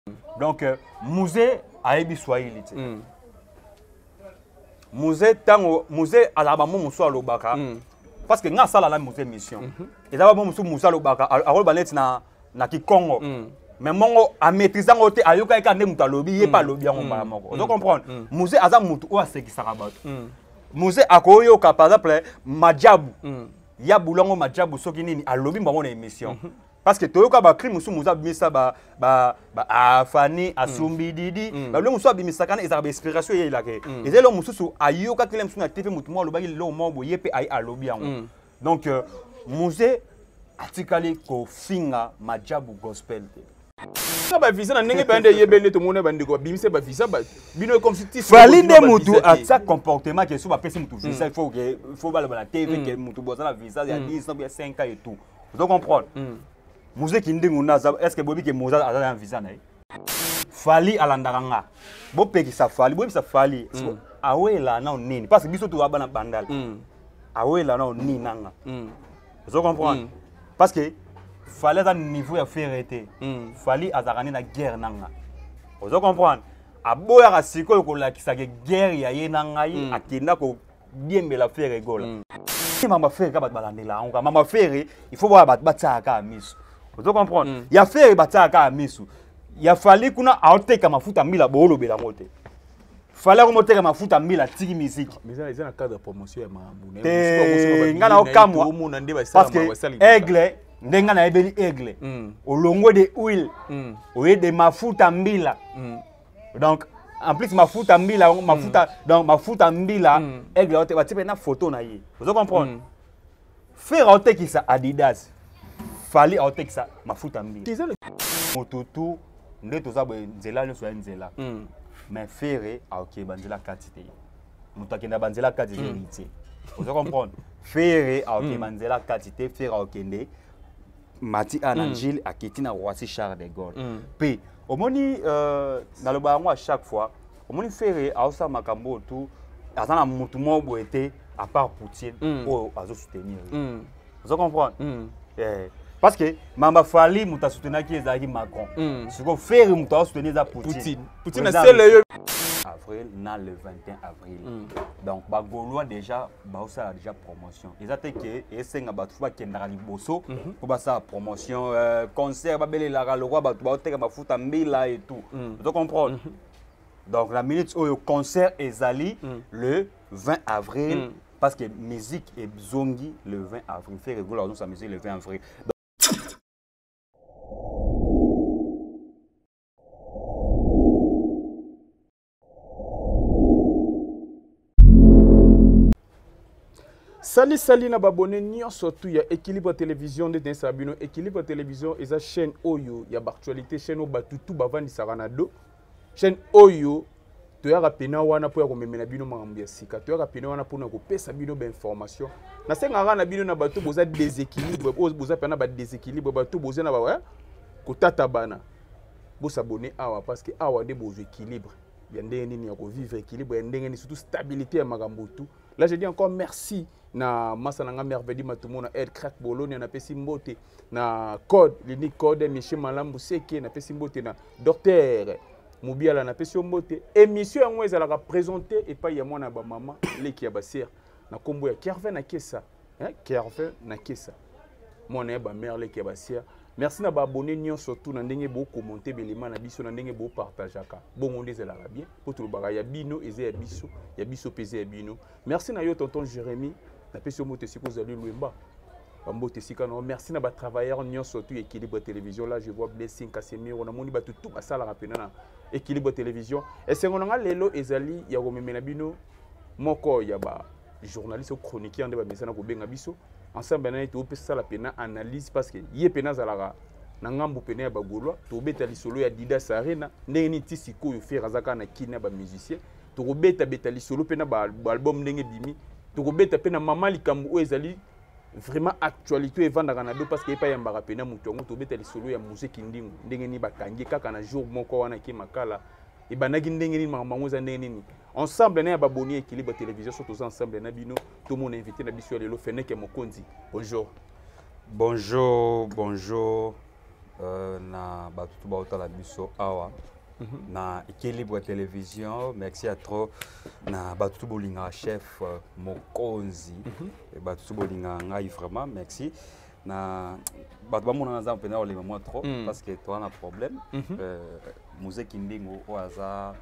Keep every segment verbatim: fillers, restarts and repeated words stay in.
Donc musée ayebi Swahili te. Musée tango musée alaba mo muso alobaka parce que nga sala la musée mission. Et d'abord mo muso muso alobaka alobaka banet na na Kikongo. Mais mongo a maîtriser ngote ayoka eka nde muto alobi ye pa lobi yango mbala moko. Vous comprenez? Musée aza mutu o asekisaka bato. Musée akoyoka par exemple Majabu. Ya bulongo Majabu soki nini alobi mbango na émission. Parce que toyoka ba crime musu muza bimisa ba ba ba afani asumbi didi ba lo musu abimisa kana ezaka ba inspiration ye ilake. Ezelo mususu ayoka kile musu na T V mutu mo alobaki lo mo boye pe ay alobi yango. Donc musée atikali ko finga Majabu gospel. Ba visa na ndenge bande yebende to mona bande ko bimse ba visa ba bino comme si ti valide mutu atsa comportement que so ba pesi mutu visa il faut que il faut ba la T V que mutu boza la visa ya dix ans bien cinq ans et tout. Vous comprenez? Musée qui ndenguna est-ce que bobi que Mozart a un visa na fali alandaranga bo peki sa fali bo bisa fali awela na nini parce que biso to bana bandal awela na nini nanga vous comprenez? Parce que fallait un niveau à faire été fallait azarani na guerre nanga vous comprenez? Aboya ka siko ko la kisake guerre ya ye nanga yi akenda ko biembela faire egola mama faire ka bat balandela on mama faire il faut voir bat bataka miso vous comprenez? Ya faire bataka miso ya fallait kuna aoteka mafuta mila bolo bela ngote fallait ko moteka mafuta mila tiki musique mais ça c'est un cadre de promotion ya mambu ne ngana okamwa parce que aigle ndenga na ebeli aigle olongo de huile oye de mafuta mbila donc en plus mafuta mbila mafuta donc mafuta mbila aigle ote batipe na photo na ye vous comprenez? Faire ote ki sa Adidas fali ote ki sa mafuta mbila motutu nde toza bo nzela nyo so nzela mais faire ok banzela katite mutakenda banzela katite liti vous comprenez? Faire ok banzela katite faire ok nde Mati Anangil a quitté na Roissy Charles de Gaulle. Puis, au moni dans le baron à chaque fois, au moni ferré à Osa Makambo tout, à ça na mutumo boité à part Poutine pour à soutenir. Vous comprenez? Parce que Mamba Fali muta soutenir qui est Macron. Ce qu'on fait muta soutenir za Poutine. Poutine c'est le avril na le vingt et un avril. Donc ba Gaulois déjà ba ça a déjà promotion. Ils attendent que et senga ba tuba kendara liboso pour ba ça promotion concert ba belé la le roi ba tuba teka ba futa mbila et tout. Vous comprenez? Donc la minute au concert ezali le vingt avril parce que musique et zongi le vingt avril fait rigoler dans sa musique le vingt avril. Sali sali na babone nyonso tu ya Équilibre Télévision de Densabino. Équilibre Télévision est une chaîne Oyo ya actualité chaîne Batutu bavandi saranado chaîne Oyo to ya rapena wana po ya komemela bino makambo ya sika to ya rapena wana po na kopesa bino ba information na senga na bino na batu boza déséquilibre boza pena ba déséquilibre batu boza na ba ko tata bana bo s'abonner awa parce que awa de bo équilibre ya ndenge nini ya ko vivre équilibre ya ndenge ni surtout stabilité ya makambo tout. Là je dis encore merci na masananga merveille matumona air crack bolone na pesi mbote na code l'unique code Michel Malambu seke na pesi mbote na docteur Mubiala na pesi mbote émission yango ezalaka présenter et pas ya mwana ba maman leki ya basir na kombo ya Kervin na Kessa hein Kervin na Kessa mwana ba mère leki ya basir. Merci na ba abonné nyon surtout na ndenge bo commenter belema na biso na ndenge bo partageaka bongo ndezela bien pour tout le bagay ya bino eze ya biso ya biso peze ya bino. Merci na yo tonton Jérémy na pesi mote siko zali Luemba bambote sika no. Merci na ba travailleurs nyon surtout Équilibre Télévision. Là je vois Blessing Casemiro na moni ba tout ba sala rapena na Équilibre Télévision et c'est ngonga lelo ezali ya komemena bino moko ya ba journaliste chroniqueur nde ba mesana ko benga biso ensemble na to pesa la pena analyse parce que yé pena zalaka na ngambu pena ya bagolwa to beta lisolo ya Didas Arena ndenge ni tisiko yo faire azaka na kina ba musicien to beta beta lisolo pena ba album ndenge bimi to beta pena mama likambu ezali vraiment actualité evanda kanado parce que pa yamba pena mutongo to beta lisolo ya musique ndingu ndenge ni bakangi kaka na jour moko wana ki makala et banaki ndenge ni mamango za ndenge ni ensemble na ba boni Équilibre Télévision surtout ensemble na bino tout mon invité na biso lelo Feneke Mokonzi. Bonjour. Bonjour, bonjour. na batutu baotala biso awa na équilibre télévision. Merci à trop na batutu bolinga chef mokonzi batutu bolinga ngai vraiment merci na batu bamona naza mpena olema moi trop parce que toi na problème musée kindingo o aza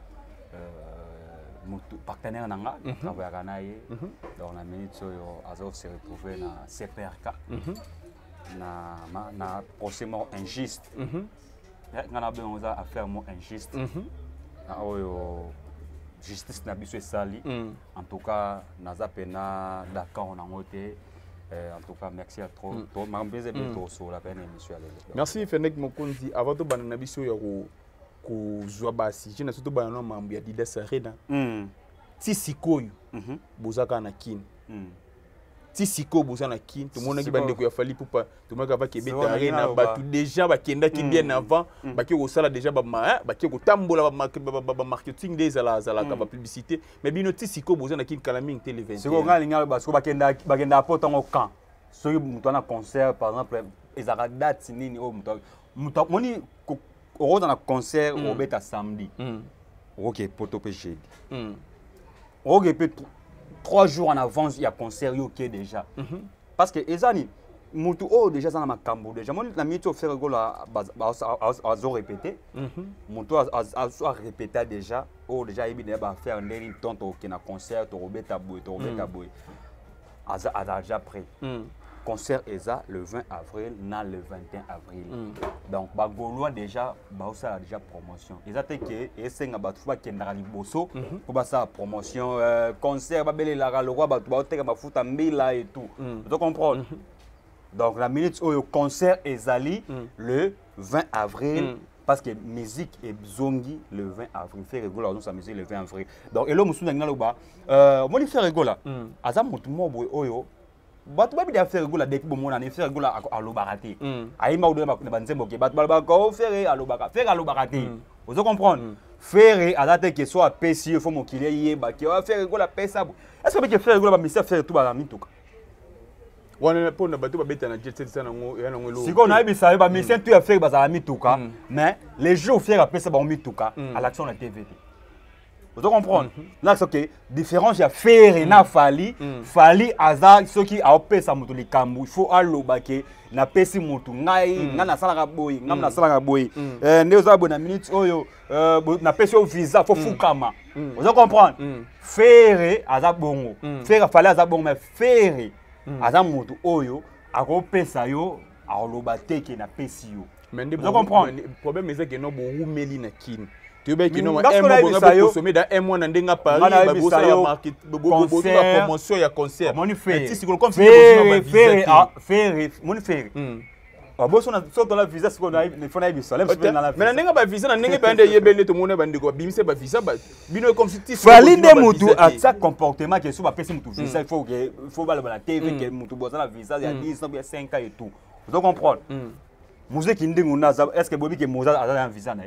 partenaire nanga travaillaka na ye donc na minute oyo azo se retrouver na C P R K na na procès mort injuste ngana be on a affaire mort injuste na oyo justice na biso esali en tout cas naza pena d'accord na ngote en tout cas merci à trop to mambeze beto so la peine émission à l'époque. Merci Fennek Mokonzi avant to bana na biso ya ko ko zwa basi jina surtout bana no mambu ya Didas Arena ti sikoyo bozaka na kin ti siko bozana kin to mona ki bande ko ya fali pupa to maka ba kebeta arena ba tout déjà ba kenda ki bien avant ba ki ko sala déjà ba ma ba ki ko tambola ba marketing des ala ala ka ba publicité mais bino ti siko bozana kin kalaming télé vingt. Siko ngalinga ba ko ba kenda ba kenda apota ngo camp so muto na concert par exemple ezaka date nini o muto muto moni au dans un concert au bêta samedi ok poto pe jeudi ok peut trois jours en avance il y a concert ok déjà parce que ezani mutu oh déjà ça na makambo déjà moi la minute au faire go la a zo répéter mutu a so répéter déjà oh déjà il bien ba faire ndeni tonto ok na concert to bêta boy to bêta boy a a déjà prêt concert eza le vingt avril na le vingt et un avril mm. donc ba gaulois déjà ba ça déjà promotion ezate que esenga batu ba kendara liboso pour ba ça promotion euh, concert ba belela le roi batu ba teka mafuta mbila et tout mm. tu comprends mm -hmm. donc la minute au concert ezali mm. le vingt avril mm. parce que musique et zongi le vingt avril fait rigola dans sa musique le vingt avril donc elo musuna ngalo ba euh moi faire rigola aza mutu mo boy oyo batu ba bi da faire rigola depuis bon mona ne faire rigola a lo baraté ayima o de ba banzembo ke batu ba ko faire a lo baka faire a lo baraté vous comprendre faire à date que soit pesi il faut mon qu'il y ba que faire rigola pesa est-ce que faire rigola ba misa faire tout ba mituka wana pona batu ba beta na jet sana ngo yana ngo lo siko na bisa ba misa tout à faire ba za mituka mais les jours faire pesa ba mituka à l'action la T V. Vous comprenez? Là, c'est ok. Différence, il y a faire na fali, fali aza ceux qui a opé sa moto les kambu. Il faut allo baké na pesi moto ngai na na sala boy, na na sala boy. Euh, ndeoza bona minute oyo euh na pesi au visa faut fukama. Vous comprenez? Faire aza bongo. Faire fali aza bongo mais faire aza moto oyo a opé sa yo a lo bateke na pesi yo. Vous comprenez? Le problème c'est que no bo rumeli na kin. Tu veux que nous ayons consommé dans un mois dans un Paris, nous avons marqué la promotion et le concert. Mon frère, si c'est comme si faire faire mon frère. Ah bon, on a sorti la visa, c'est qu'on a il faut aller salem dans la mais n'enga ba visa n'enga ba ande yebele to mona bande ko bimse ba visa ba bino comme si valide mutu à ça comportement que sur ba pesi mutu visa il faut que il faut ba la T V que mutu boza la visa il y a dix ans il y a cinq ans et tout. Vous comprenez? Musée kindingu na est-ce que bobi que moza a un visa na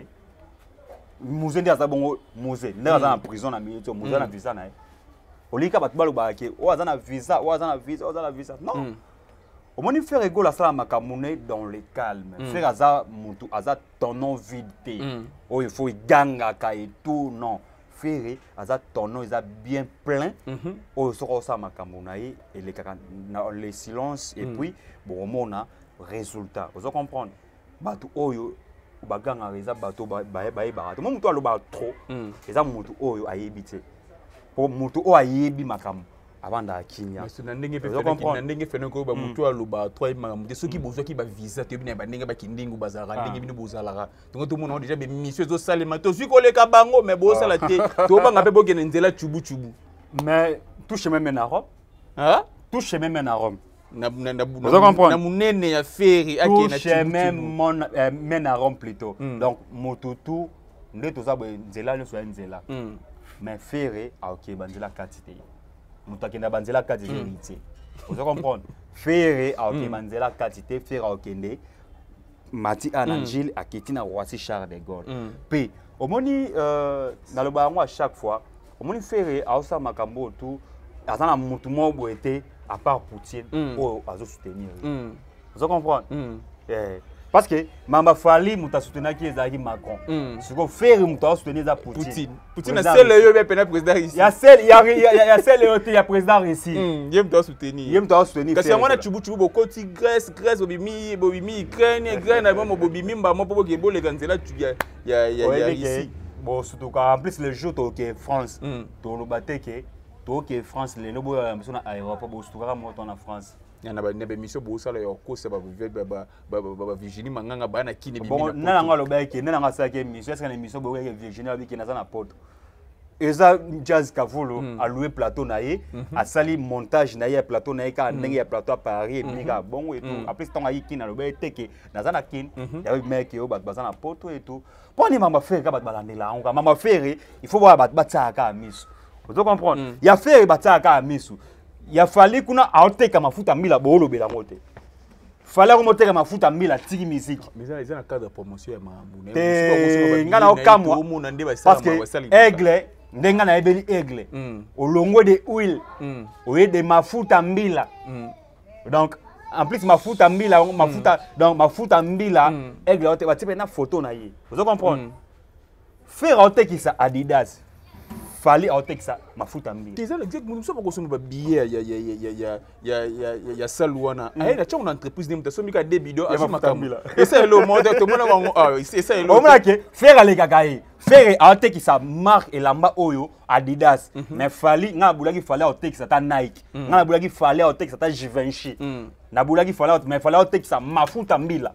musée ndia za bongo musée ndia za na prison na minute musée na visa na olika batu balu ba ke o za na visa o za na visa o za na visa non au moins faire rigoler la sala makamune dans le calme faire aza mutu aza tonon vide oh il faut ganga ka et tout non faire aza tonon ils a bien plein oh soko sa makamuna et les le silence et puis bon mona résultat vous comprenez batu oyo baganga reza bato ba ba ba to mutu aloba trop eza mutu oyo ayebite po mutu o ayebi makamu abanda akinya mais na ndenge pe na ndenge fe nko ba mutu aloba trop makamu te soki bozwa ki ba visa te bina ba ndenge ba kindingu bazara ndenge bino bozalaka to to mona déjà be mission zo salema to soki koleka bango mais bozala te to banga pe bokene nzela chubu chubu mais tout chemin mène à Rome hein tout chemin mène à Rome na na na munene ya feri ake na chemin mon mène à Rome plutôt donc motutu nde toza bo nzela nyo so nzela mais feri a ok banzela katite mutaki na banzela katite lité vous comprenez feri a ok banzela katite feri a ok nde mati anangile aketi na Roissy Charles de Gaulle puis au moni euh na le bango à chaque fois au moni feri a osa makambo tout azana mutu mo boete à part Poutine ou à soutenir. Vous comprenez? parce que mamba fali muta soutenir qui ezaki Macron ce qu'on fait muta soutenir za Poutine Poutine Poutine a celle yo be pena président ici il y a celle il y a il y a celle yo il y a président Russie yem doit soutenir yem doit soutenir parce que moi na chubu chubu bokoti Grèce Grèce bobimi bobimi Ukraine Ukraine na mo bobimi mba mo pobo ke bo le ganzela tu ya ya ya ici bon surtout en plus le jour to que France to lo bateke to que France le no bo na aéroport bo surtout mo to na France yana ba nebe mission bo sala yo ko se ba ba ba ba Virginie manganga ba na kine bon na nga lo ba ke na nga sa ke mission est-ce que la mission bo ke Virginie abi ke na za na poto eza Jazz Kavolo a loué plateau na ye a sali montage na ye plateau na ye ka ndenge ya plateau à Paris biga bon et tout après ton ayi kina lo ba teke na za na kin ya mec yo ba za na poto et tout poni mama faire ka ba balandela on ka mama faire il faut voir ba bataka miso vous comprenez ya faire bataka miso ya fali kuna aoteka mafuta mbila bolo bela ngote fala ko moteka mafuta mbila tiki musique mais ça ils ont un cadre de promotion ya mambu ne ngana okamwa parce que aigle ndenga na ebeli aigle olongo de huile oye de mafuta mbila donc en plus mafuta mbila mafuta donc mafuta mbila aigle ote batipe na photo na ye vous comprenez faire otekisa Adidas fallait aotekisa mafuta mbili teza exact nous sommes consommer ba billet ya ya ya ya ya ya ya saluana ay na chonga entreprise ni mutasomi ka debido a makamila essa le mode to mona wango ah essa le omona ke faire le kakaye faire aotekisa marque elamba oyo Adidas mais fallait nga bulaki fallait aotekisa ta Nike nga bulaki fallait aotekisa ta Givenchy na bulaki fallait mais fallait aotekisa mafuta mbila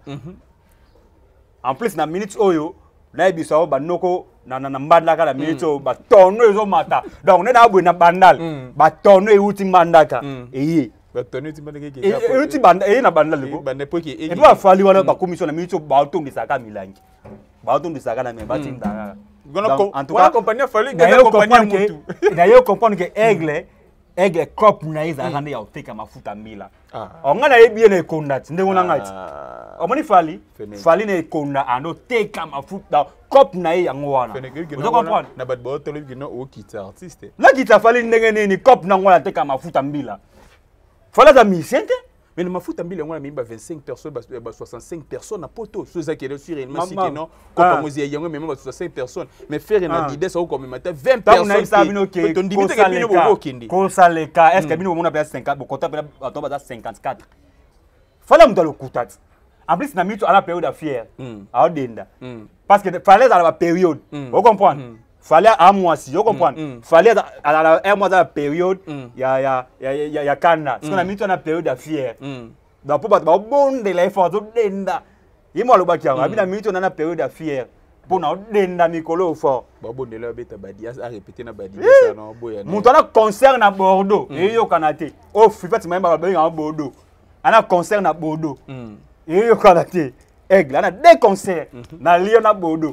en plus na minute oyo na biso ba noko na na mbandaka la minute ba tono ezo mata donc ne na bwe na bandal ba tono e uti mandaka eye ba tono uti mandaka ke e uti banda e na bandal ko ba ne poki e ba fali wana ba commission na minute ba otongisa ka milangi ba otongisa ka na me ba tinda en tout cas compagnie fali ga compagnie mutu d'ailleurs comprendre que aigle aigle cop na iza kande ya oteka mafuta mbila onga na yebi na ekondati ndenge na ngati omoni fali fali na ekonda ando teka mafuta cop na ye yango wana vous comprenez na bat bo tolo bino o kita artiste la kita fali ndenge nini cop na ngwana teka mafuta mbila fala za misente mais le mafuta mbila ngwana mimba vingt-cinq personnes ba soixante-cinq personnes na poto so za kele sur réellement si que non comme mozi yango même ba soixante-cinq personnes mais faire na Adidas au comme mata vingt personnes to ndimite ke bino bo kindi ko saleka est-ce que bino mona ba cinquante bo kota ba to ba cinquante-quatre fala mutalo kutati en plus na mito à la période fière à denda parce que fallait à la période vous comprenez fallait un mois si vous comprenez fallait à un mois dans la période il y a il y a il y a kana parce que na mito na période fière donc pour ba bonde la effort denda yimo lo ba kianga abi na mito na période fière pour na denda mikolo fort ba bonde la beta badia a répéter na badia ça non boya muto na concert na Bordeaux et yo kanate oh fait même ba ba Bordeaux ana concert na Bordeaux et yo kanate aigle ana deux concerts na Lyon na Bordeaux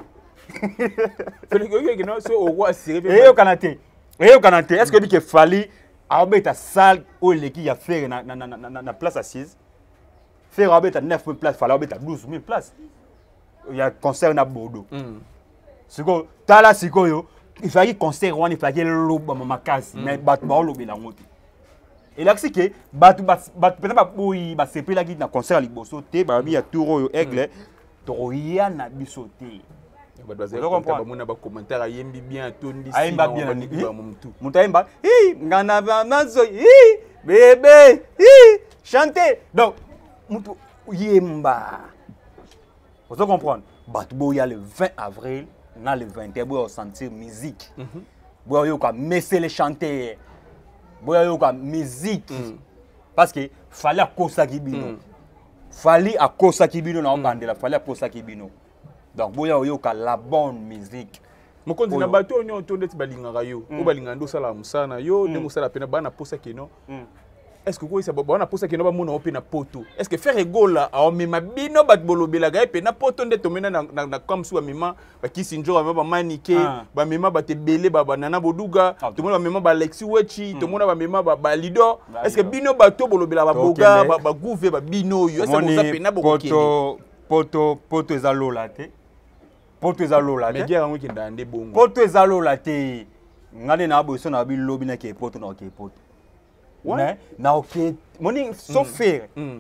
Félix yo non so au roi siré et yo kanate et yo kanate est-ce que bi ke fali abeta salle au leki ya faire na na na na place assise faire abeta neuf mille places fallait abeta douze mille places il y a concert na Bordeaux siko tala siko yo il fallait concert wana il fallait loba makasi mais bat ba lobela ngoti et là c'est que bat bat peut-être ba boyi ba sepela ki na concert liboso te ba bi ya touro yo aigle to ya na bisote ba doze ko ba mona ba commentaire yembi bien tondi si ayemba bien ni ba mumtu mutaimba hi ngana ba nazo hi bébé hi chanter donc mutu yemba vous comprenez bat boya le vingt avril na le vingt et un boya sentir musique boya yo ka messer les chanter boya yo ka musique parce que fallait akosa kibino fallait akosa kibino na ngandela fallait akosa kibino donc boya yo ka la bonne musique mokonzi na bato onyo to ndeti balingaka yo o balingaka ndo sala musana yo ndenge sala pena bana posa kino est-ce que quoi ça bana posa kino ba mona ope na poto est-ce que faire egola a mema bino bat bolobela ga pe na poto nde to mena na na comme sou mema ba kisinjo ba manike ba mema ba te belé ba banana boduga to mona ba mema ba Alexis Wechi to mona ba mema ba lido est-ce que bino bato bolobela ba boga ba gouve ba bino yo est-ce que ça pe na bokende poto poto poto ezalola te poto ezalola te mais guerre ngo kinda ande bongo poto ezalola te ngane na boso na bi lobi na ke poto na ke poto ouais na ok moni so faire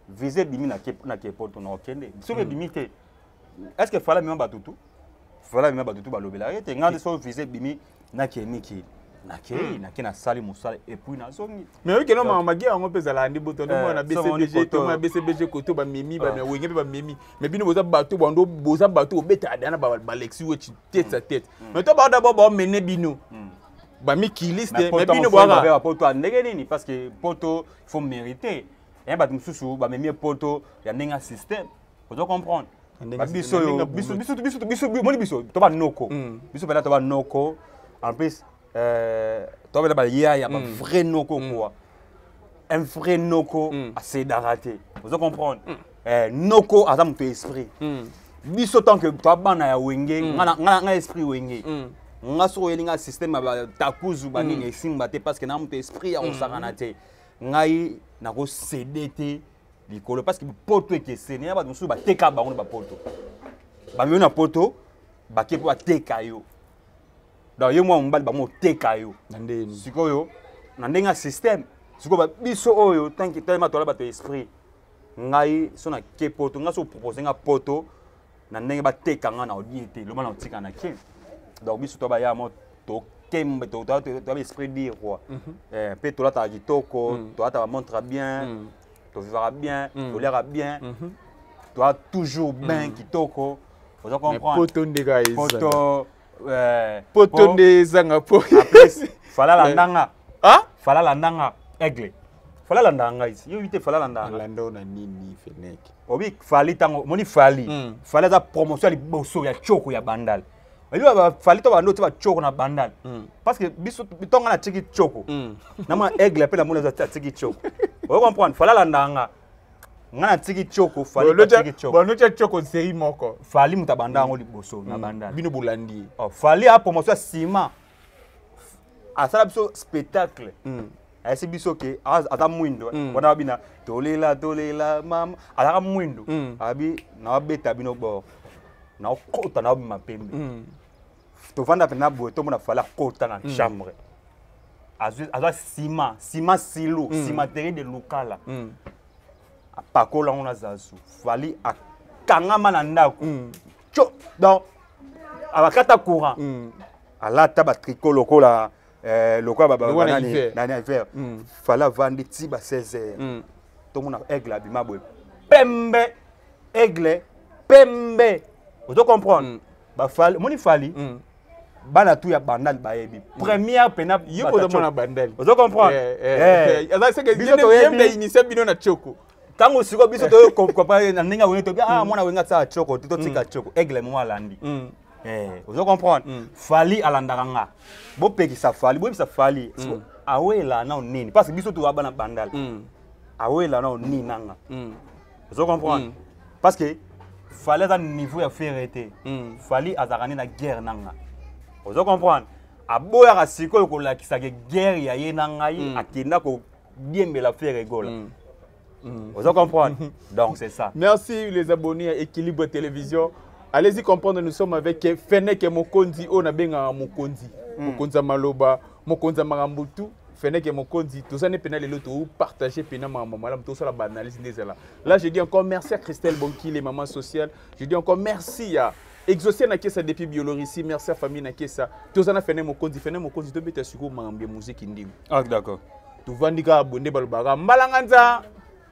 visé bimi na ke na ke poto na okende so be bimi te est-ce que fala mi ba tutu fala mi ba tutu ba lobela te ngande so visé bimi na ke miki na ke na ke na sali musala et puis na zongi mais oui que non ma magi on peut zala ndi boto no na B C B G to ma B C B G koto ba mimi ba me wenge ba mimi mais bino boza bato bando boza bato obeta dana ba Alexis wechi tête à tête mais to ba d'abord ba mener bino ba mi kiliste mais bino boza ba poto ndenge nini parce que poto il faut mériter et ba mususu ba memi poto ya nenga système faut comprendre biso biso biso biso biso moni biso to ba noko biso ba to ba noko en plus euh toi ben il y a un vrai noko quoi un vrai noko assez d'arrêter vous comprendre euh noko a dans ton esprit biso tant que toi bana ya wenge ngana ngana esprit wenge nga so elinga système ba takuzu ba nini simba te parce que na mon esprit ya osakana te ngai na ko céder likolo parce que poto ke senia ba musu ba teka ba on ba poto ba mi na poto ba ke ba teka yo donc yo moi mbali ba mo teka yo ndeni sikoyo na ndenga système siko ba biso oyo tant que tellement tola ba to esprit ngai so na ke poto nga so proposer nga poto na ndenge ba teka nga na odiete lo mana otika na ke donc biso to ba ya mo to kembe to to to esprit dire quoi eh pe to la ta kitoko to ta montre bien tu vivras bien tu lèveras bien tu as toujours bien kitoko vous comprendre poto ndega poto euh poto ndezanga po fala la ndanga ah fala la ndanga aigle fala la ndanga ici yo vite fala la ndanga lando na nini feneki obi fali tango moni fali fala za promotion li boso ya choko ya bandal Eli ba fali to ba no to ba choko na bandal parce que biso bitonga na tiki choko na ma aigle pe la mona za tiki choko vous comprenez fala la ndanga ngana tiki choko fali tiki choko bon no tiki choko série moko fali mutabanda ngo liboso na bandal bino bolandi oh fali a promotion ciment asala biso spectacle asi biso ke ata mwindo wana bina tolela tolela mama ala mwindo abi na beta bino bo na kota na mapembe to vanda pena bo to mona fala kota na chambre azu azu ciment ciment silo ciment terre de lokala apakola ona zazu fali akangama na ndako cho donc abakata courant alata ba tricot lokola euh lokola ba nani nani hiver fala vandi ti ba seize heures to mona aigle abima boy pembe aigle pembe vous comprendre ba fali moni fali bana tu ya bandal ba yebi première pena yo ko mona bandal vous comprendre eh eh c'est que biso to yebi initier bino na choko tango siko biso to comprendre na ninga woni to ah mona wenga sa choko to tika choko aigle mo alandi eh vous comprendre fali alandaranga bo pekisa fali bo bisa fali awela na nini parce que biso to bana bandal awela na nini nanga vous comprendre parce que fallait dans niveau ya ferreté fali azarani na guerre nanga vous comprendre aboya ka siko ko la kisake guerre ya ye nanga yi akenda ko diembela faire gola vous comprendre donc c'est ça. Merci les abonnés à Équilibre Télévision. Allez-y comprendre, nous sommes avec Feneke Mokonzi on a benga Mokonzi Mokonza Maloba Mokonza Marambutu Feneke Mokonzi tout ça n'est pénal et l'autre partager pénal maman madame tout ça la banalise des là là je dis encore merci à Christelle Bonki les mamans sociales je dis encore merci à Exaucé na kesa depuis Biolorissi merci à famille na kesa tout ça na Feneke Mokonzi Feneke Mokonzi to beta suko mambe musique ndingo ah d'accord tu vandika abonné balobara mbalanganza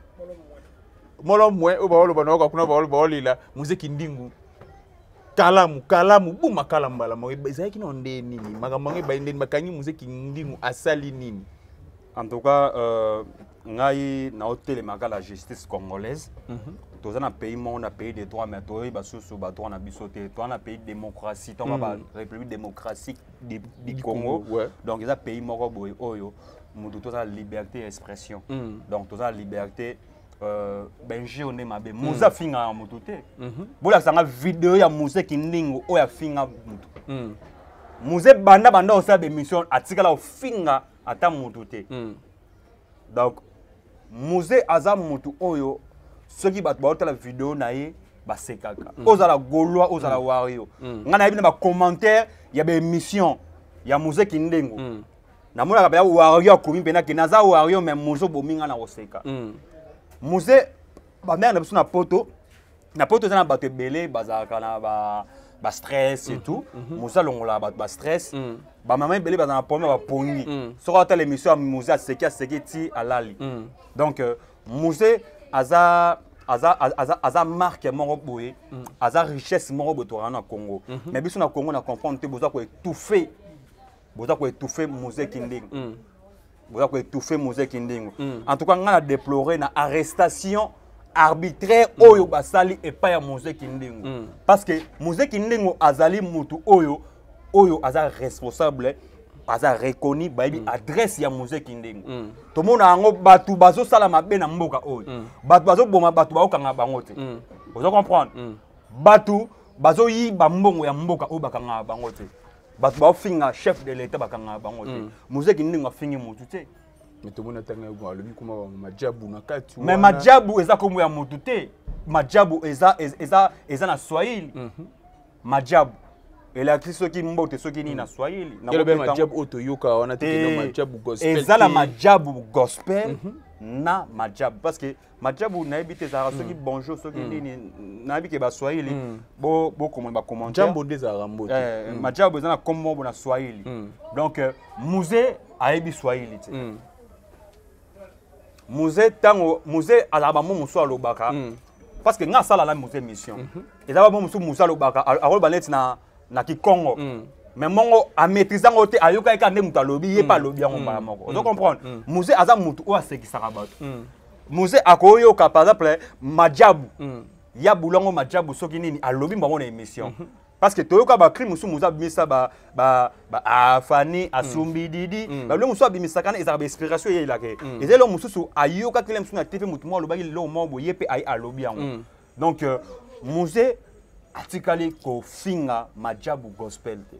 molo mwe o ba lo bana ko kuna ba lo ba lila musique ndingo kalamu kalamu buma kalamu bala mo ezaki no nde nini makambo ba ndeni makanyi musique ndingo asali nini en tout cas euh ngai na hôtel maka la justice congolaise tous un pays monde un pays de droit mais toi ba soso ba droit na bisoté toi un pays démocratie toi ba république démocratique du Congo donc ça pays moko boy oyo mutu tous la liberté d'expression donc tous la liberté euh benje on est mabe muza finga mutu te bola sanga vidéo ya muze kindingo oya finga mutu muze banda banda osa be mission atikala finga ata mutu te donc muze aza mutu oyo ceux qui bat la vidéo naie ba sekaka ozala gaulois ozala wario ngana yebi na ba commentaire ya be émission ya muze kindingo na mona ka ba wario akomi pena ke naza wario mais muzo bominga na oseka muze ba mère na biso na poto na poto za na bato belé bazaka na ba ba stress et tout musa longola ba ba stress ba maman belé bazana problème ba pongi soko ta l'émission musa seki a seki ti alali donc musée aza aza aza aza marque moko boye aza richesse moko boto na Congo mais biso na Congo na comprendre te boza ko étouffer boza ko étouffer musée kindingo boza ko étouffer musée kindingo en tout cas ngana déplorer na arrestation arbitraire oyo basali et pas ya musée kindingo parce que musée kindingo azali mutu oyo oyo aza responsable aza reconnu babi adresse ya musée kindingo to mona ngo batu bazo sala mabe na mboka oyo batu bazo boma batu ba okanga bango te vous comprendre batu bazo yi ba mbongo ya mboka oyo bakanga bango te batu ba finga chef de l'état bakanga bango te musée kindingo fingi mutu te mais to mona tanga ngo alobi kuma majabu na kati mais majabu eza komo ya mutu te majabu eza eza eza na Swahili majabu elaki soki mbote soki ni na Swahili na ko majabu otoyoka wana te majabu gospel eza la majabu gospel na majabu parce que majabu na ebite za soki bonjour soki nini na ebike ba Swahili bo bo comment ba commentaire jambo des arambo eh majabu eza na kombo na Swahili donc musée ayebi Swahili te musée tango musée alaba mo muso alobaka parce que nga sala la musée mission ezaba mo muso muso alobaka aroba net na na Kikongo mais mongo a maîtriser ngote ayoka eka nde mutu alobi ye pa lobi yango mbala moko vous comprendre musée aza mutu o asekisaka bato musée akoyoka par exemple majabu ya bulongo majabu soki nini alobi mbango na émission parce que toyoka ba crime musu muza bimisa ba ba ba afani asumbi didi ba lo musu abimisa kana ezaka ba inspiration ye ilake ezelo mususu ayoka kile musu na T V mutu mo alobaki lo mombo ye pe ay alobi yango donc musée atikali ko finga majabu gospel te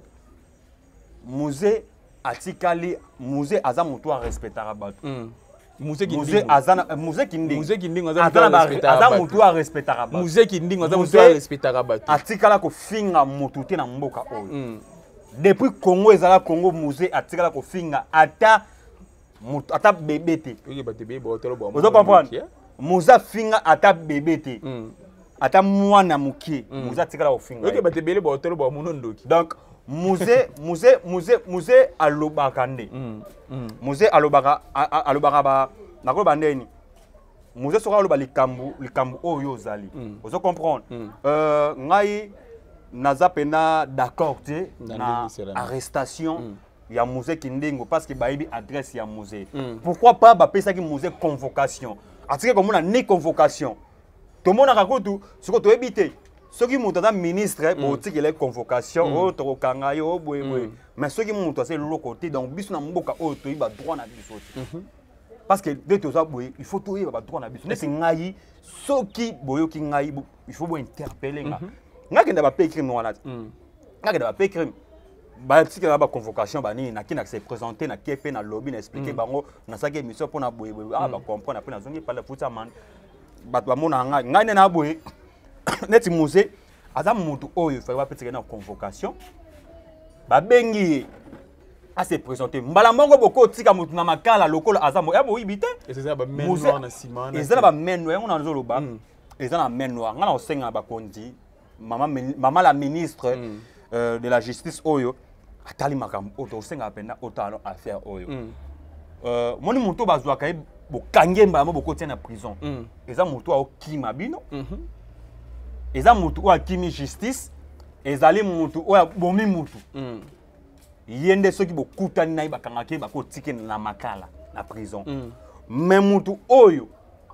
musée atikali musée aza mutu a respectera bato musée kindingo musée azana musée kindingo musée kindingo aza mutu a respectera bato musée kindingo aza mutu a respectera bato atikala ko finga mutu te na mboka oyo depuis Congo ezala Congo musée atikala ko finga ata mutu ata bébé te oye bato bébé ba otelo ba vous comprenez musée finga ata bébé te ata mwana mukie musée atikala ko finga oye bato bébé ba otelo ba munondoki donc musée musée musée musée alobaka nde musée alobaka alobaka ba nako bandeni musée soka aloba likambu likambu oyo ozali vous comprendre euh ngai naza pena d'accord te na arrestation ya musée kindingo parce que bayibi adresse ya musée pourquoi pas ba pesa ki musée convocation atike comme na ni convocation to mona kakutu siko to ebite soki mutu aza ministre botikele convocation oyo tokokanga yo boye boye mais soki mutu ase loko te donc biso na mboka oyo toyiba droit na biso te parce que nde toza boye il faut toyeba ba droit na biso neti ngai soki boyoki ngai il faut bo interpeller nga nga kenda ba pe crime wana nga kenda ba pe crime ba tikela ba convocation ba nini nakina se présenter na kepe na lobby na expliquer bango na saki émission pour na boye boye ah ba comprendre après na zongi parler futa man ba ba mona nga ngai ne na boye neti musée aza mutu oyo fa bapetika na convocation ba bengi a se présenter mbala mongo boko tika mutu na makala lokola aza mo ya boyibite ezeza ba menwa na sima na ezela ba menwa yango na nzoloba ezela na menwa ngana osenga ba kondi mama mama la ministre euh, de la justice oyo atali makambo oto osenga pena otalo affaire oyo euh moni mutu bazwa kai bokangemba mo boko tia na prison eza mutu a okima bino eza mutu oyo akimi justice ezali mutu oyo bomi mutu yende soki bokutani na ye bakangaki bakotiki na makala na prison mais mutu oyo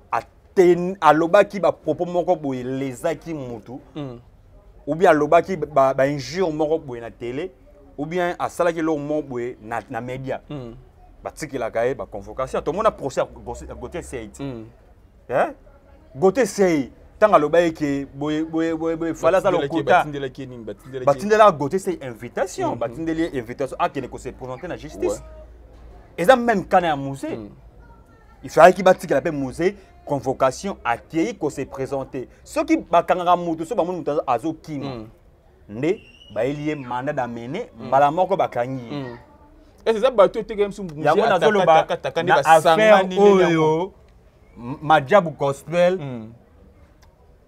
alobaki bapropos moko boye lezaki mutu ou bien alobaki bainjure moko boye na télé ou bien asalaki eloko moko boye na média batikelaka ye baconvocation tomona procès Gauthier Seye Gauthier Seye tanga loba ke boye boye boye fala za lokota batindela Gauthier Seye invitation batindeli invitation a kene ko se présenter na justice eza même kana ya musée il fallait qu'il batikela pe musée convocation accueilli ko se présenter ceux qui bakanga mutu so ba mutu azo kima nde ba elie mandat d'amener mbala moko bakangi et c'est ça bato te comme sum musée ataka taka taka ne basanga ni oyo majabu gospel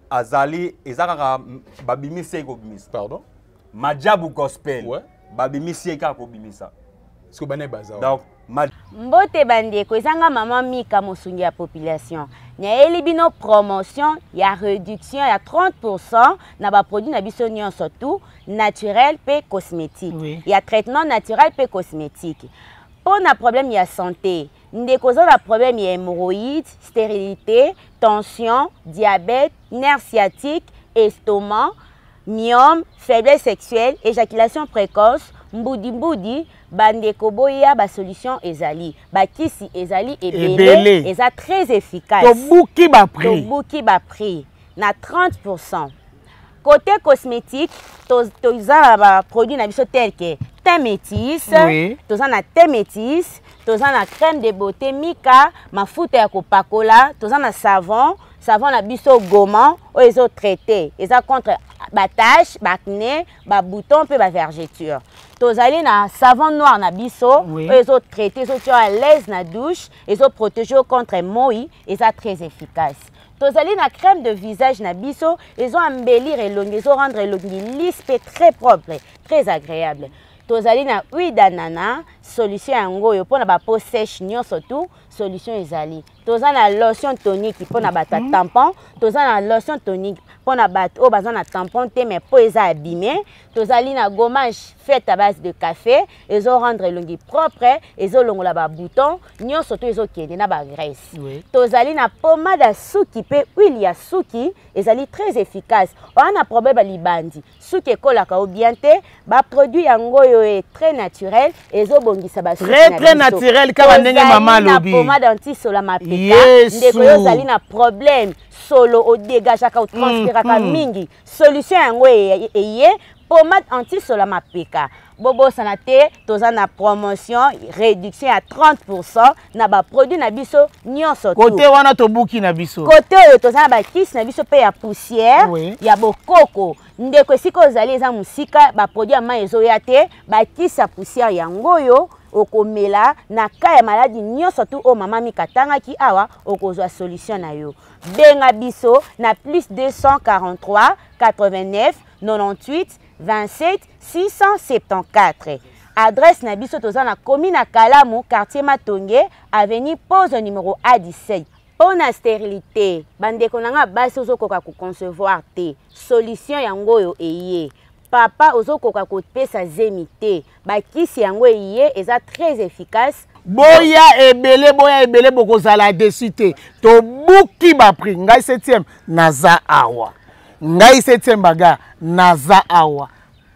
azali ezaka babimisi ekobimisa. Pardon? Majabu gospel. Ouais. Babimisi ekobimisa. Est-ce que bana baza? Donc Mbote bandeko ezanga mama Mika mosungi ya population. Nyaeli bino promotion ya réduction ya trente pour cent na ba produit na biso nyonso tout naturel pe cosmétique. Oui. Ya traitement naturel pe cosmétique. Pour na problème ya santé, ndeko za na problème ya hémorroïdes, stérilité, tension, diabète, nerf sciatique, estomac, myome, faiblesse sexuelle, éjaculation précoce, mboudi mboudi, bandeko boya ba solution ezali. Ba kisi ezali ebele, eza très efficace. Tobuki ba prix. Tobuki ba prix na trente pour cent. Côté cosmétique, toza ba produit na biso tel que thé métis, oui. Toza na thé métis, toza na crème de beauté Mika, mafuta ya kopakola, toza na savon, savon na biso gommant, o ezo traité, eza contre ba tache, ba acné, ba bouton pe ba vergeture. Tozali na savon noir na biso, oui. O ezo traité, ezo tu à l'aise na douche, ezo protéger contre moi, eza très efficace. Tozali na crème de visage na biso, ils ont embellir elongi, ils ont rendre elongi lisse et très propre, très agréable. Tozali na huile d'ananas, solution yango yo pona ba peau sèche nyonso tout, solution ezali. Toza na lotion tonique pona ba tampon, toza na lotion tonique pona ba o baza na tampon te mais peau eza abîmé. Tozali na gommage fait à base de café, ils ont rendre elongi propre, ils ont longola ba bouton, nyonso tout ils ont kende na ba graisse. Oui. Tozali na pommade à suki pe huile ya suki, ezali très efficace. On a problème libandi. Suki ekolaka o bien te, ba produit yango yo est très naturel, ezo bongisa ba suki très très naturel kama ndenge mama lobi. Pommade anti-sola mapeka. Yesu. Ndeko yo zali na problème solo o dégageaka o transpiraka mingi. Solution yango eye pommade anti-sola mapeka. Bobo sanate, toza na promotion, réduction à trente pour cent na ba produit na biso nyonso tout. Côté wana tobuki na biso. Côté oyo toza na ba kisi na biso pe ya poussière, oui. Ya bokoko. Ndeko esika ozali eza musika ba produit ya ma ezoya te, ba kisi ya poussière yango yo okomela na ka ya maladie nyonso tout o mama Mika tangaki awa okozwa solution na yo. Benga biso na plus deux cent quarante-trois quatre-vingt-neuf quatre-vingt-huit vingt-sept six cent soixante-quatorze. Adresse na biso toza na commune Kalamu, quartier Matonge, avenue Pose numéro A dix-sept. Pour la stérilité, bandeko nanga basi ozokoka ko concevoir te. Solution yango yo eye. Papa ozokoka ko pesa zemite. Ba kisi yango eye eza très efficace. Boya ebele boya ebele bokozala desite. To buki ba prix ngai septième naza awa. Ngai septième baga naza awa.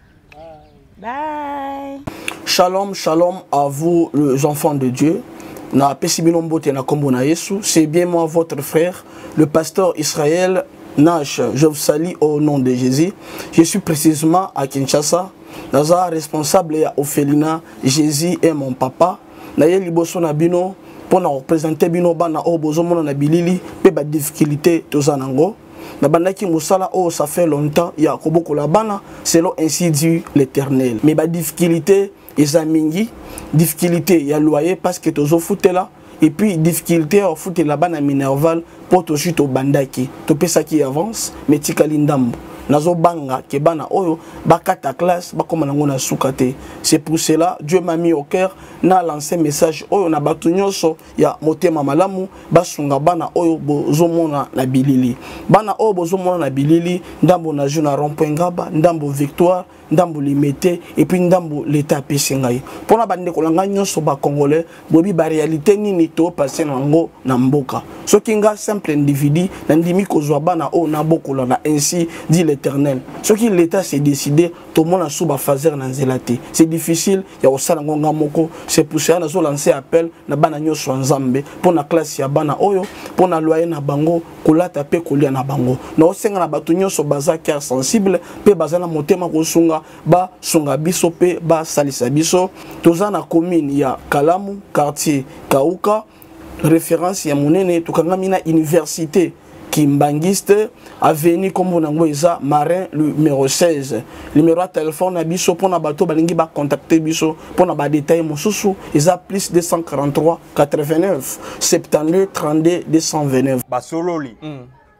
Bye. Shalom, shalom à vous les enfants de Dieu. Na pesibilombo te na kombo na Yesu, c'est bien moi votre frère, le pasteur Israël Nash. Je vous salue au nom de Jésus. Je suis précisément à Kinshasa. Naza responsable ya Ophelina, Jésus est mon papa. Na ye liboso na bino pour na représenter bino bana o bozo mona na bilili pe ba difficulté tozanango. Na bandaki musala oh ça fait longtemps ya koboko la bana selon ainsi dit l'Éternel. Mais ba difficulté ezamingi, difficulté ya loyer parce que tozo foutela et puis difficulté au foot la bana minerval pour to suite au bandaki. To pesa qui avance mais tikali ndambo. Nazo banga ke bana oyo bakata classe bakoma nango na sukate. C'est pour cela Dieu m'a mis au cœur na lancé message oyo na batu nyonso ya motema malamu basunga bana oyo bozomona na bilili. Bana oyo bozomona na bilili ndambo na juna rond-point ngaba, ndambo victoire, ndambo limité et puis ndambo l'état pesingai. Pona bande kolanga nyonso ba congolais bobi ba réalité nini to passer nango na mboka. Soki nga simple individu na ndimi kozwa bana oyo na bokola na ainsi dit l'Éternel. Ce qui l'État s'est décidé, tout le monde a sous fazer dans zelate. C'est difficile, il y a aussi un moko. C'est pour ça que nous lancé appel na bana nyoso nzambe pour na classe ya bana oyo, pour na loyer na bango, kola tape kolia na bango. Na osenga na batu nyoso baza cœur sensible, pe baza na motema kosunga ba sunga biso pe ba salisa biso. Toza na commune ya Kalamu, quartier Kauka, référence ya monene tukanga mina université Kimbangiste, avenue comme on a Marin numéro seize. Numéro de téléphone à biso pour na bateau balingi ba contacter biso pour na ba détail mosusu isa plus deux cent quarante-trois quatre-vingt-neuf soixante-neuf trente-deux deux cent vingt-neuf. Basololi.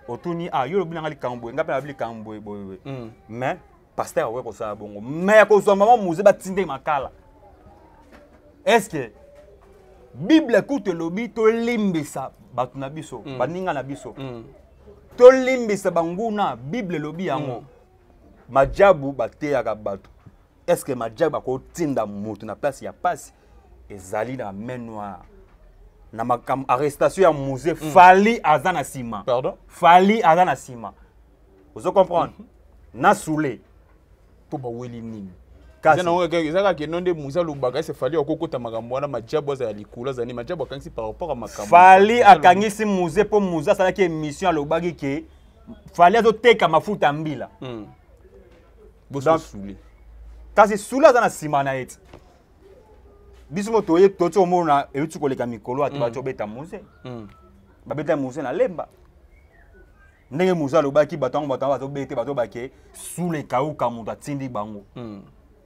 otuni ah yo lobi nanga likambo nga pe na likambo boye mais pasteur ouais ko ça bongo mais ko so maman muze ba tinde makala est-ce que Bible écoute lobi to limbisa batu na biso baninga na biso to limbisa banguna Bible lobi yango majabu bateyaka batu est-ce que majabu ko tinda mutu na place ya passe ezali na main noire na makam arrestation ya musée fali azana sima pardon fali azana sima vous comprendre na soulé to ba weli nini kasi na ngaka ezaka ke nonde muza lubaka se fali okokota makambo wana majabu za likula zani majabu akangisi par rapport à makambo fali akangisi musée po muza sala ke émission alobaki ke fali azoteka mafuta mbila hmm boso soulé kasi soulé azana sima na eti biso moto ye toto mona euti koleka mikolo ati bato beta musée hmm ba beta musée na lemba ndenge muza alobaki bato bato bato bete bato bake soulé kauka muta tindi bango hmm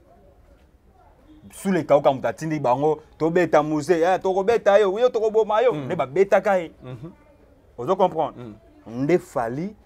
sous les kauka mutatindi bango to beta musée eh to ko beta yo yo to ko boma yo ne ba beta kai vous vous comprendre nde fali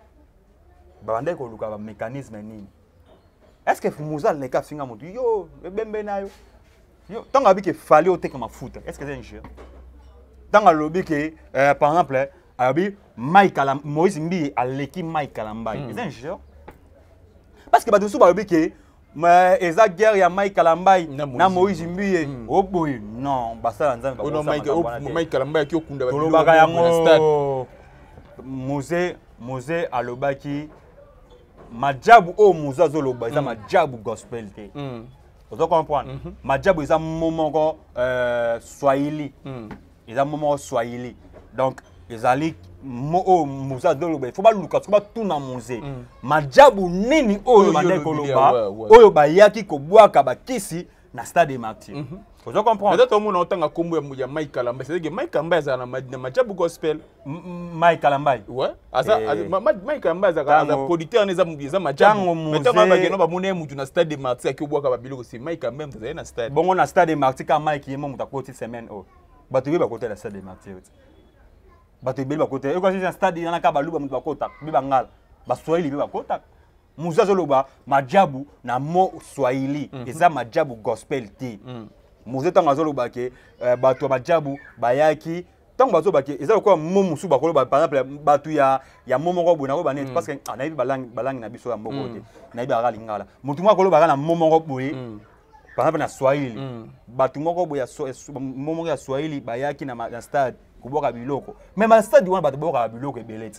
ba ndé ko luka ba mécanisme nini est-ce que muza ne ka finga mutu yo bembe na yo yo tanga biki fali o teka mafuta est-ce que c'est un jeu tanga lobi ke par exemple abi Mike Alam Moïse Mbi aleki Mike Alambai c'est un jeu parce que ba dessous ba lobi ke mais eza guerre ya Mike Kalambai na Moïse Mbiye oboy non basala nzambe ba Mike Mike Kalambai ki okunda ba tolobaka yango Mose Mose alobaki majabu o muza zoloba eza majabu gospel te vous comprenez majabu eza momoko euh swahili eza momoko swahili donc ezali mo o muza doloba faut ba luka faut ba tuna musée majabu nini oyo bande koloba oyo bayaki ko bwaka bakisi na stade des martyrs vous comprenez peut-être on entend kombo ya Mike Kalambai c'est que Mike Kalambai za na majabu gospel Mike Kalambai ouais asa Mike Kalambai za za producteur neza mbiza majabu maintenant ba geno ba mone mutu na stade des martyrs ki bwaka ba biloko c'est Mike Kalambai za na stade bongo na stade des martyrs ka Mike yemo mutakoti semaine o bato yeba côté la stade des martyrs bato ebeli bakota e kwasi stade yana ka baluba mutu bakota biba ngala ba swahili biba kota muza zoloba majabu na mo swahili eza majabu gospel ti muza tanga zoloba ke bato majabu bayaki tango bazo bake eza ko mo musu bakoloba par exemple bato ya ya momo ko bona ko banet parce que na ibi balangi balangi na biso ya mboko te na ibi akali ngala mutu mwa koloba na momo ko boye par exemple na swahili bato moko boya momo ya swahili bayaki na na stade kuboka biloko mais ma stade wana bato boka biloko ebeleti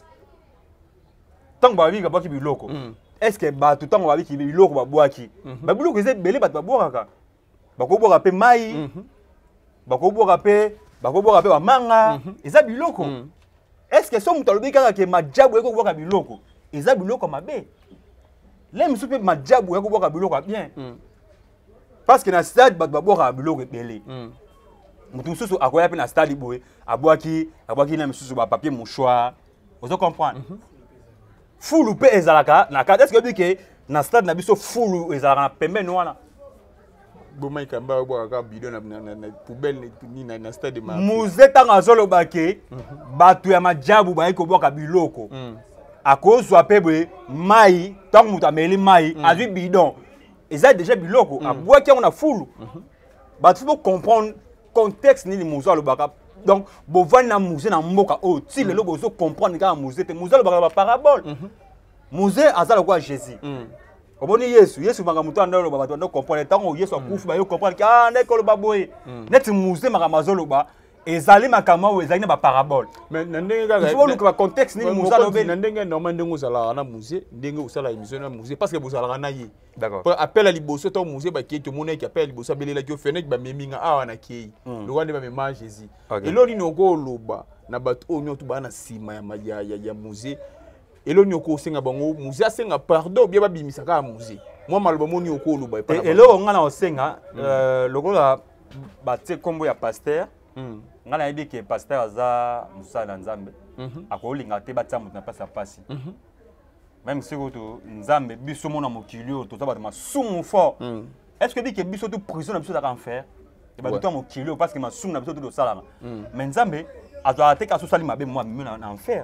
tango ba bika baki biloko est-ce que bato tango ba biki biloko ba bwaki ba biloko eze belé bato ba bwaka bako boka pe mai bako boka pe bako boka pe ba manga eza biloko est-ce que so mutu alobi kaka ke majabu eko boka biloko eza biloko mabe le musu pe majabu eko boka biloko bien parce que na stade bato ba boka biloko ebelé mutu mususu akoya pe na stade boye abwaki abwaki na mususu ba papier mouchoir vous comprenez fulu pe ezalaka na kata est-ce que bike na stade na biso fulu ezalaka na pembeni wana bo Mike Kamba bwaka bidon na na poubelle ni na na stade ma muze tanga zolo bake batu ya majabu ba iko bwaka biloko akozwa pe boye mai tangu mutu ameli mai azwi bidon eza déjà biloko abwaki on a fulu batu faut comprendre contexte ni muzo alobaka donc bovani na musée na mboka o ti lelo bozo comprendre ka musée te musée alobaka ba parabole musée azala kwa Jésus oboni Yesu Yesu manga mutu andalo ba bato ndo comprendre tango Yesu akufu ba yo comprendre ka na ko loba boye net musée manga mazolo ba ezali makama o ezali na ba parabole mais ndenge kaka il faut le contexte ni musée alobe ndenge normalement ndenge uzala na musée ndenge usala émission na musée parce que bozala na ye d'accord appel à liboso to musée ba ki to mona ki appel à liboso belela ki ofenek ba meminga awa na ki le wande ba mema Jésus et lo ni noko loba na bato onyo to ba na sima ya ya ya musée et lo ni oko senga bango musée asenga pardon bien ba bimisa ka musée moi maloba moni oko loba et lo ngana osenga euh lokola ba te kombo ya pasteur ngana yebi ke pasteur aza musala nzambe akolinga te batya mutu na pasa pasi même si to nzambe biso mona mokilio to taba ma sumu fort est-ce que bike biso to prison na biso ta kan faire et ba to mokilio parce que ma sumu na biso to salama mais nzambe azwa te ka so sali mabe moi na enfer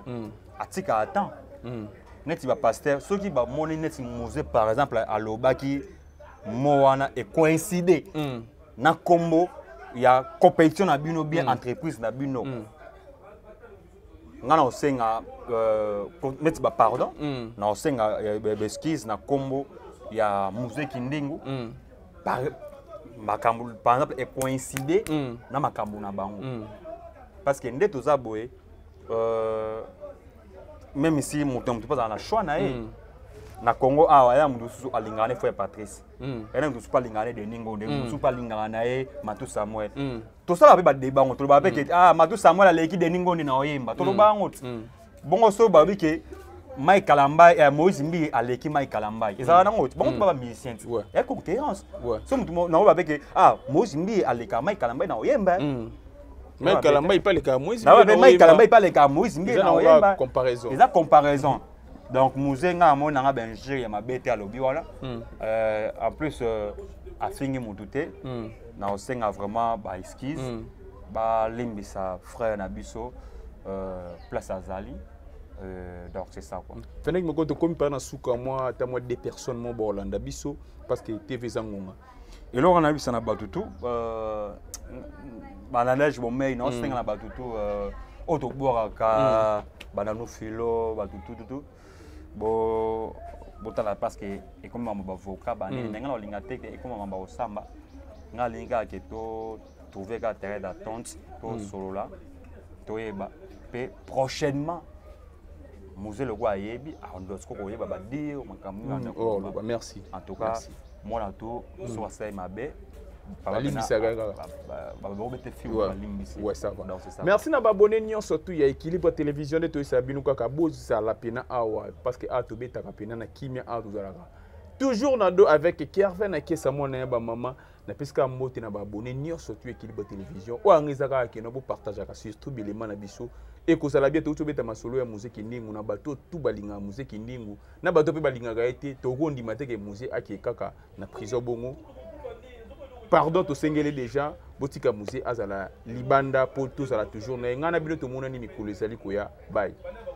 atika attend neti ba pasteur ceux qui ba moni neti musée par exemple à lobaki moana et coïncider na combo il y a compétition na bino bien entreprise na bino ngana osenga neti ba pardon na osenga excuse na combo ya musée kindingu par makambo par exemple et coïncider na makambo na bango parce que nde toza boye euh même ici moto moto pas na choix na e na Congo awa ya mudu susu alingane fo ya Patrice ena mudu susu alingane de ningo de mudu susu alingana na e Matu Samuel to sala be ba débat ngo to ba be ke ah Matu Samuel aleki de ningo ni na oyemba to ba ngo bongo so ba bi ke Mike Kalamba et Moïse Mbi aleki Mike Kalamba ezala na ngo bongo to ba musicien ya concurrence so mutu na ba be ke ah Moïse Mbi aleka Mike Kalamba na oyemba Mike Kalamba il parle ka Moïse Mbi Mike Kalamba il parle ka Moïse Mbi na oyemba comparaison eza comparaison. Donc, musée nga mo na benjir ya mabete à lobi wala. Euh en plus euh, a fini mon douté. Na osenga vraiment ba esquisse. Ba limbisa frère na biso euh place Azali. Euh donc c'est ça quoi. Fenek me koto comme par na suka moi ta moi deux personnes mon bolanda biso parce que T V zangonga. Et là on a vu ça na batutu euh ba na neige bon mais non senga na batutu euh auto boraka banano filo batutu tout. Bo botala parce que et comme mama avocat ba ni nga olinga te et comme mama osamba nga linga ke to trouver ka terrain d'attente to solo là to yeba pe prochainement musée le roi yebi a ndosco ko yeba ba dire makamu na oh merci en tout cas moi là tout so ça mabe merci na babone nyonso tu ya équilibre télévision de to sabinu kaka bozu sa la pena awa parce que a to beta ka pena na kimia a to zalaka toujours na do avec Kervin na kesa mona ba mama na peska mote na babone nyonso tu équilibre télévision o angizaka ke no bo partager ka surtout bilema na biso et ko sala bien to to beta masolo ya musique ndingu na bato tu balinga musique ndingu na bato pe balinga ga été to gondi mateke musique ake kaka na prison bongo. Pardon, to sengele déjà, botika musée azala libanda pour tous à la toujours. Na ngana bino to mona ni mikolo ezali koya. Bye.